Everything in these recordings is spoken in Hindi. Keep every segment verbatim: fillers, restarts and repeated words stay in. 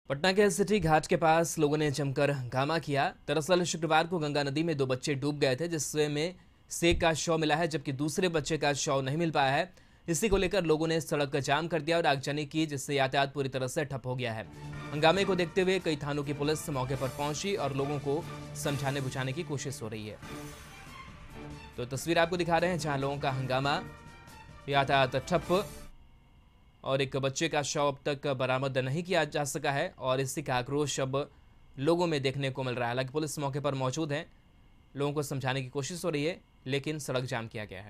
पटना के सिटी घाट के पास लोगों ने जमकर हंगामा किया। दरअसल शुक्रवार को गंगा नदी में दो बच्चे डूब गए थे, जिसमें से एक का शव मिला है, जबकि दूसरे बच्चे का शव नहीं मिल पाया है। इसी को लेकर लोगों ने सड़क का जाम कर दिया और आगजनी की, जिससे यातायात पूरी तरह से ठप हो गया है। हंगामे को देखते हुए कई थानों की पुलिस मौके पर पहुंची और लोगों को समझाने बुझाने की कोशिश हो रही है। तो तस्वीर आपको दिखा रहे हैं जहां लोगों का हंगामा, यातायात ठप और एक बच्चे का शव अब तक बरामद नहीं किया जा सका है और इसी का आक्रोश अब लोगों में देखने को मिल रहा है। हालांकि पुलिस मौके पर मौजूद है, लोगों को समझाने की कोशिश हो रही है, लेकिन सड़क जाम किया गया है।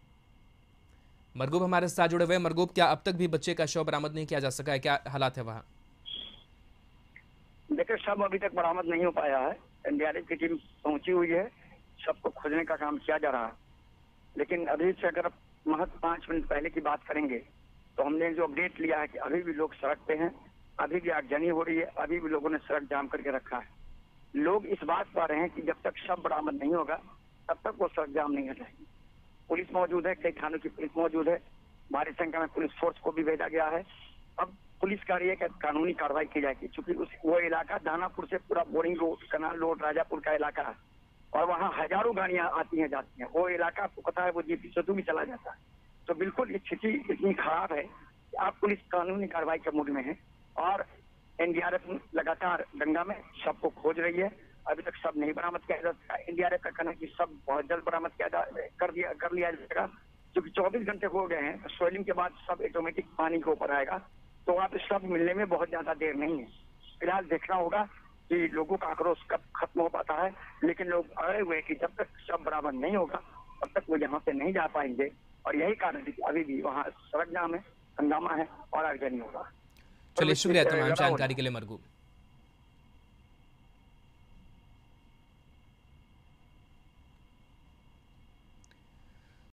मरगूब हमारे साथ जुड़े हुए। मरगूब, क्या अब तक भी बच्चे का शव बरामद नहीं किया जा सका है? क्या हालात है वहाँ? देखिए, शव अभी तक बरामद नहीं हो पाया है। एनडीआरएफ की टीम पहुंची हुई है, शव को खोजने का काम किया जा रहा है। लेकिन अभी से अगर महज पांच मिनट पहले की बात करेंगे तो हमने जो अपडेट लिया है कि अभी भी लोग सड़क पे हैं, अभी भी आगजनी हो रही है, अभी भी लोगों ने सड़क जाम करके रखा है। लोग इस बात पर रहे हैं कि जब तक शव बरामद नहीं होगा तब तक वो सड़क जाम नहीं हटाएगी। पुलिस मौजूद है, कई थानों की पुलिस मौजूद है, भारी संख्या में पुलिस फोर्स को भी भेजा गया है। अब पुलिस का ये कानूनी कार्रवाई की जाएगी, चूंकि उस वो इलाका दानापुर से पूरा boring road, canal road, Rajapur का इलाका है और वहाँ हजारों गाड़ियां आती हैं जाती हैं। वो इलाका आपको पता है, वो जीपी सतु भी चला जाता है। तो बिल्कुल स्थिति इतनी खराब है कि आप पुलिस कानूनी कार्रवाई के मूड में है और एनडीआरएफ लगातार गंगा में शव को खोज रही है। अभी तक शव नहीं बरामद किया जा सका। एनडीआरएफ का कहना है कि शव बहुत जल्द बरामद किया जा कर दिया कर लिया जाएगा, क्योंकि चौबीस घंटे हो गए हैं। सोइलिंग के बाद शव ऑटोमेटिक पानी के ऊपर आएगा, तो आप शव मिलने में बहुत ज्यादा देर नहीं है। फिलहाल देखना होगा कि लोगों का आक्रोश कब खत्म हो पाता है, लेकिन लोग अड़े हुए हैं कि जब तक शव बरामद नहीं होगा तब तक वो यहाँ से नहीं जा पाएंगे और यही कारण है कि अभी भी वहाँ सड़क जाम है, हंगामा है और आगजनी होगा। चलिए, शुक्रिया तमाम जानकारी के लिए मरगूब।